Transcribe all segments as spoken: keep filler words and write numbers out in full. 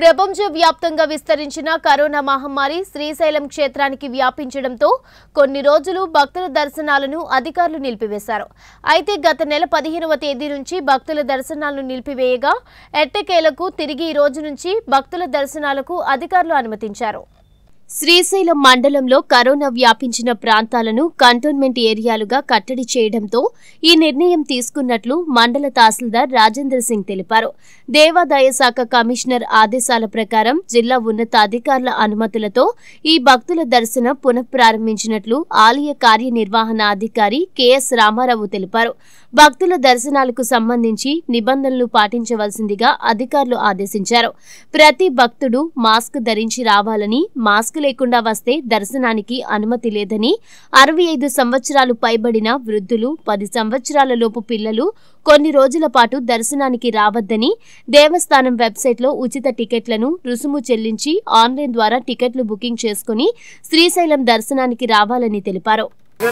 ప్రపంచ వ్యాప్తంగా విస్తరించిన కరోనా మహమ్మారి శ్రీశైలం క్షేత్రానికి వ్యాపించడంతో కొన్ని రోజులు భక్తుల దర్శనాలను అధికారులు నిలిపివేశారు. అయితే గత నెల పదిహేనవ తేదీ నుంచి భక్తుల దర్శనాలను నిలిపివేయగా ఎట్టకేలకు తిరిగి ఈ రోజు నుంచి భక్తుల దర్శనాలకు అధికారులు అనుమతించారు. శ్రీశైలం మండలంలో కరోనా వ్యాపించిన ప్రాంతాలను కంటోన్మెంట్ ఏరియాలుగా కట్టడి చేయడంతో ఈ నిర్ణయం తీసుకున్నట్లు మండల తహసీల్దార్ రాజేందర్ సింగ్ తెలిపారు. దేవాదాయ శాఖ కమిషనర్ ఆదేశాల ప్రకారం జిల్లా ఉన్నతాధికారుల అనుమతులతో ఈ భక్తుల దర్శనం పునఃప్రారంభించినట్లు ఆలయ కార్యనిర్వహణాధికారి కెఎస్ రామారావు తెలిపారు. భక్తుల దర్శనాలకు సంబంధించి నిబంధనలు పాటించవలసిందిగా అధికారులు ఆదేశించారు. ప్రతి భక్తుడు మాస్క్ ధరించి రావాలని, మాస్క్ లేకుండా వస్తే దర్శనానికి అనుమతి లేదని, అరవై ఐదు సంవత్సరాలు పైబడిన వృద్ధులు, పది సంవత్సరాల లోపు పిల్లలు కొన్ని రోజుల పాటు దర్శనానికి రావద్దని, దేవస్థానం వెబ్సైట్లో ఉచిత టికెట్లను రుసుము చెల్లించి ఆన్లైన్ ద్వారా టికెట్లు బుకింగ్ చేసుకుని శ్రీశైలం దర్శనానికి రావాలని తెలిపారు.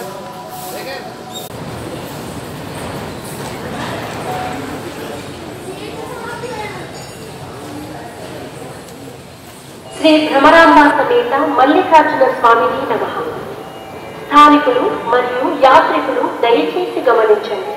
శ్రీ భ్రమరాంబ సమేత మల్లికార్జున స్వామిని నమః. స్థానికులు మరియు యాత్రికులు దయచేసి గమనించండి.